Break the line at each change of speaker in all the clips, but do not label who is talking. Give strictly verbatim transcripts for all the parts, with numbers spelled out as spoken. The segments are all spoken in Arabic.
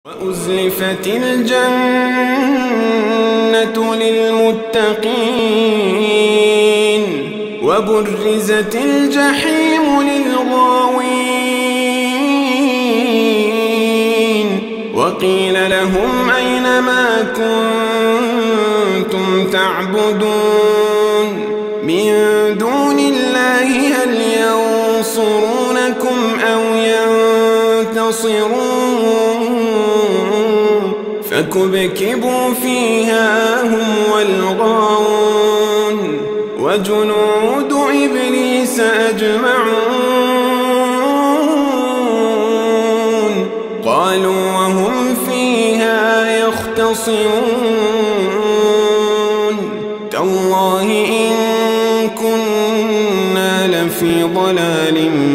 وأزلفت الجنة للمتقين وبرزت الجحيم للغاوين وقيل لهم أين ما كنتم تعبدون من دون الله هل ينصرونكم أو ينتصرون فكبكبوا فيها هم والغاوون وجنود إبليس أجمعون قالوا وهم فيها يختصمون تالله إن كنا لفي ضلال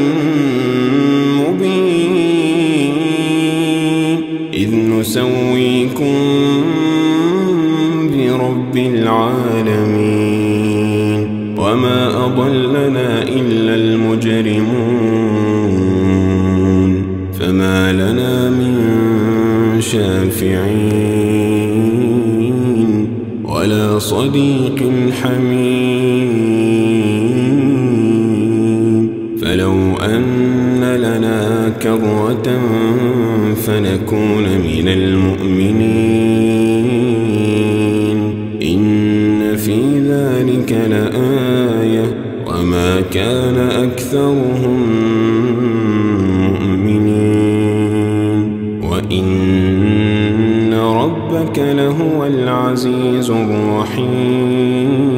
مبين إذ نسويكم برب العالمين وما أضلنا إلا المجرمون فما لنا من شافعين ولا صديق حميم فلو أن لنا كرة فنكون من المؤمنين إن في ذلك لآية وما كان أكثرهم مؤمنين وإن ربك لهو العزيز الرحيم